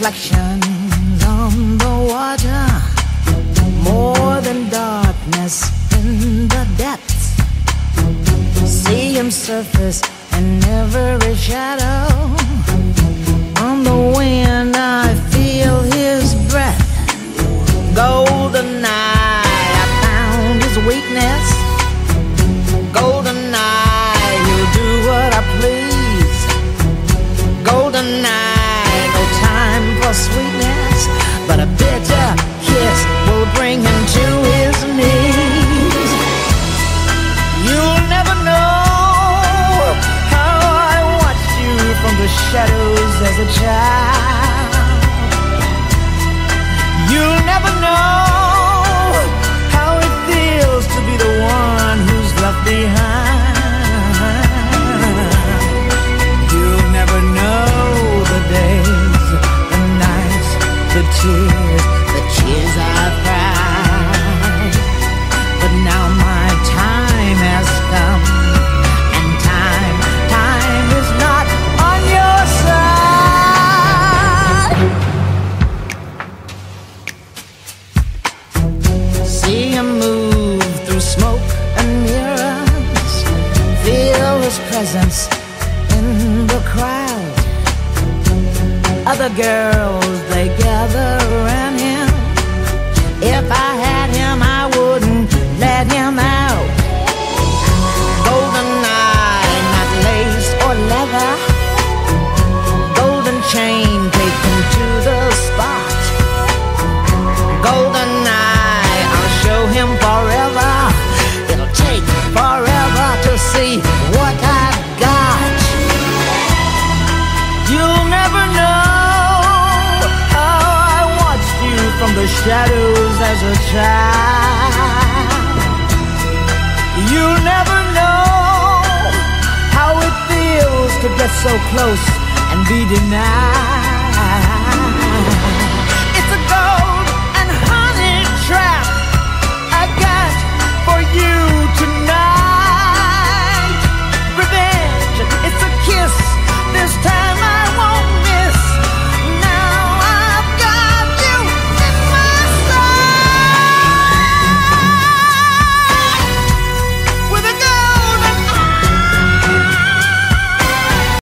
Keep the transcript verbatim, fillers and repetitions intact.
reflections on the water, more than darkness in the depths. See him surface in every shadow. On the wind I feel his breath. GoldenEye, I found his weakness. GoldenEye, he'll do what I please. GoldenEye, no time for sweetness, but a bitter kiss will bring him to his knees. You'll never know how I watched you from the shadows as a child. You'll never know how it feels to be the one who's left behind. You'll never know the days, the nights, the tears, the tears I've cried. But now my time has come, and time, time is not on your side. See him move through smoke and mirrors, feel his presence in the crowd. Other girls, they gather around him. If I had him, I wouldn't let him out. GoldenEye, not lace or leather. Golden chain, take him to the spot. GoldenEye, I'll show him forever. It'll take forever to see what I've got. You'll never know how I watched you from the shadows as a child. You'll never know how it feels to get so close and be denied.